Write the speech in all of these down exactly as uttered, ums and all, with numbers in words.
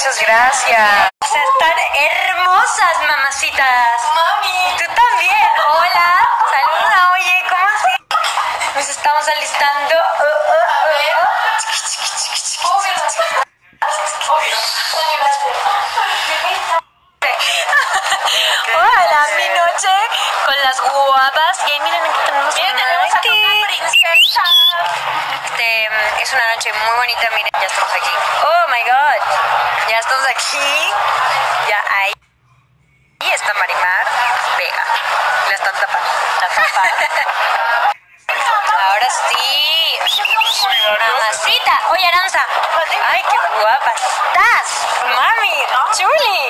Muchas gracias. Están hermosas, mamacitas. Mami. Tú también. Hola. Saluda, oye, ¿cómo así? Nos estamos alistando. Uh, uh, uh, uh. Hola, mi noche con las guapas. Y ahí miren, aquí tenemos Miren, una tenemos a Nati. una princesa. Este, es una noche muy bonita, miren, ya estamos aquí. Oh my god, ya estamos aquí. Ya ahí. Y está Marimar Vega. La están tapando. La tapan. Ahora sí. Mamacita. Oye, Aranza. Ay, qué guapa estás. Mami, chuli.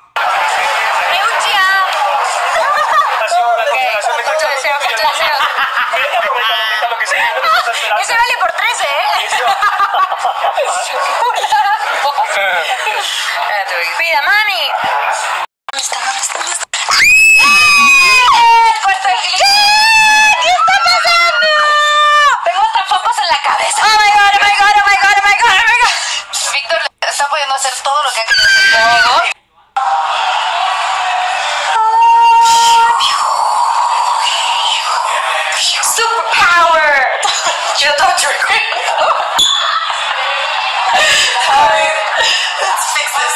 Ese vale por trece, ¿eh? Cuida, mami. ¿Dónde está? ¿Dónde está? ¿Dónde está? ¿Qué está pasando? Tengo hasta papas en la cabeza. Oh my god, oh my god, oh my god, oh my god, oh my god. Víctor está pudiendo hacer todo lo que ha querido hacer. Todo. Superpower. Yo thought you were going to. Let's fix this.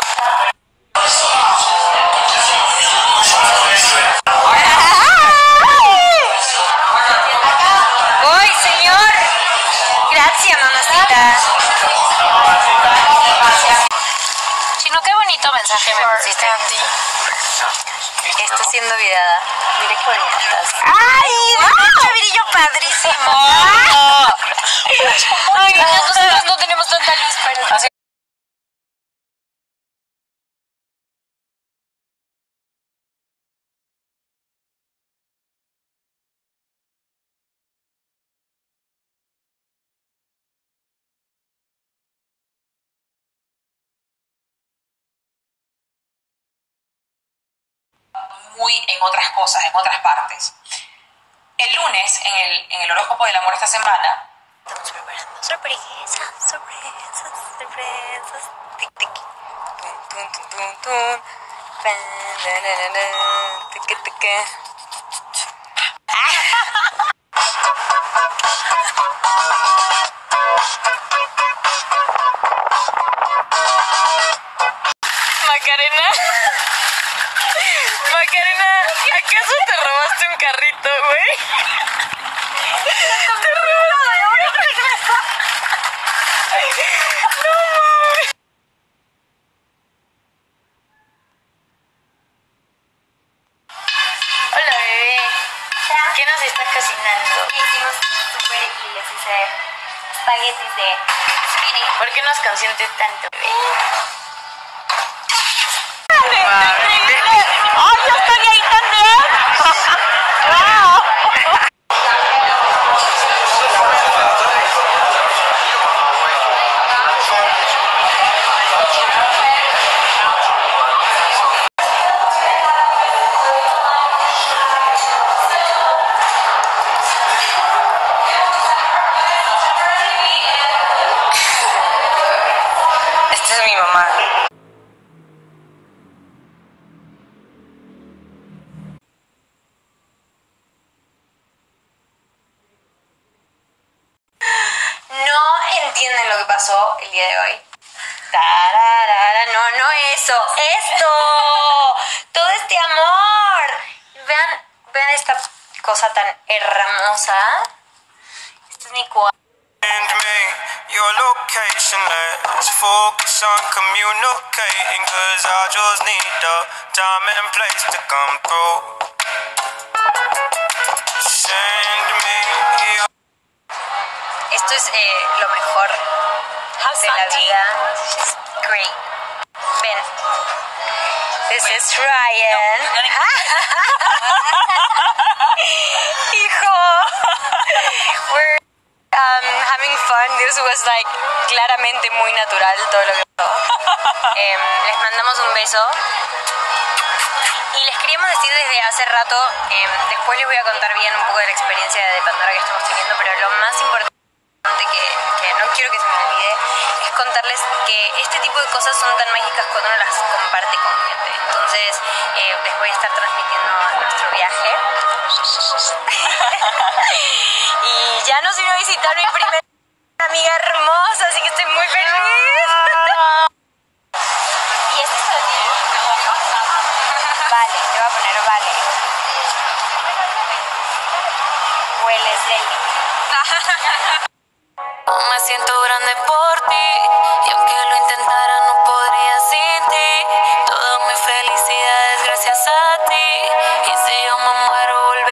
¡Ay, señor! Gracias, mamacita. Chino, qué bonito mensaje me pusiste. Está siendo videada. Mire qué bonita estás. ¡Ay! ¡Qué brillo padrísimo! Ay, nosotros no tenemos tanta luz, pero... Así. Muy en otras cosas, en otras partes. El lunes, en el, en el horóscopo del amor esta semana, Estamos preparando sorpresas, sorpresas, sorpresas. Tic, tic. Tun, tun, tun, tun, tun. Pan, na, na, na, na. Tic, tic, tic. Macarena. Macarena, ¿acaso te robaste un carrito, güey? Te robaste. No mames. Hola, bebé. ¿Qué nos estás cocinando? Hicimos súper y les hice espaguetis de zucchini. ¿Por qué nos consientes tanto, bebé? ¡Ay, yo estoy ahí también! ¡Wow! Esta es mi mamá. No entienden lo que pasó el día de hoy. Tararara, no, no eso, esto, todo este amor. Vean, vean esta cosa tan hermosa. Este es mi cuarto. Send me your location, let's focus on communicating, cause I just need the time and place to come through. Send me your... Esto es eh, lo mejor de la vida. She's great. Ven. This is Ryan. Hijo. We're um, having fun. This was like claramente muy natural todo lo que pasó. Eh, les mandamos un beso. Y les queríamos decir desde hace rato, eh, después les voy a contar bien un poco de la experiencia de Pandora que estamos teniendo, pero lo más importante que, que no quiero quiero que se me olvide, es contarles que este tipo de cosas son tan mágicas cuando uno las comparte con gente. Entonces, eh, les voy a estar transmitiendo nuestro viaje. Y ya nos vino a visitar mi primera amiga hermosa, así que estoy muy feliz. Y este se lo tiene. Vale, te voy a poner vale. Hueles deli. Me siento grande por ti, y aunque lo intentara no podría sin ti. Toda mi felicidad es gracias a ti, y si yo me muero volveré.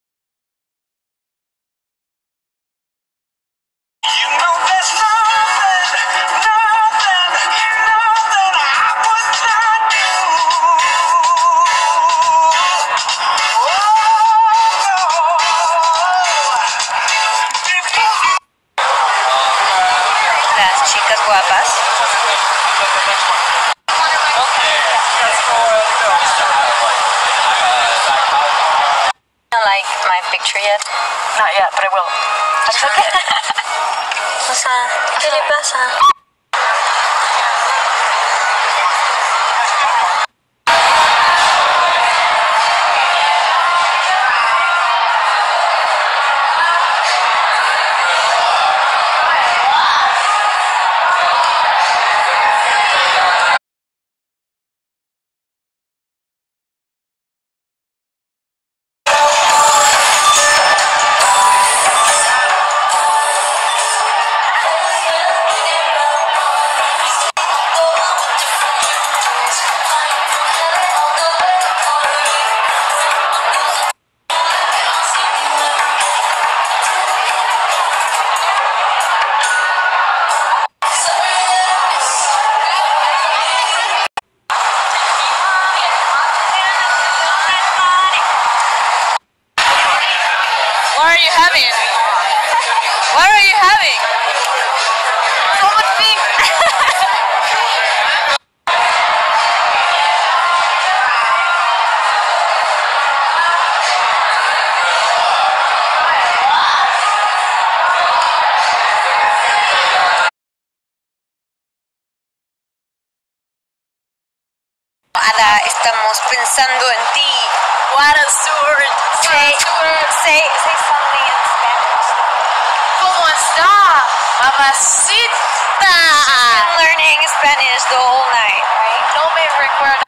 You know there's nothing, nothing, nothing I would not do. Las chicas guapas. Don't like my picture yet. Not yet, but I will. That's okay. O sea, ¿qué le pasa? What are you having? What are you having? So much pink. Ada, estamos pensando en ti. What a sword. Say, say, say something in Spanish. ¿Cómo está? Mamacita. She's been learning Spanish the whole night, right? No me recuerda